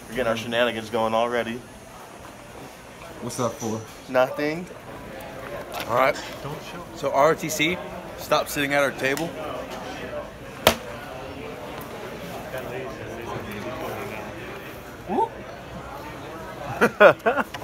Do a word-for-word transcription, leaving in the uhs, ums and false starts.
We're getting our shenanigans going already. What's up for? Nothing. All right. So R O T C, stop sitting at our table. Whoop.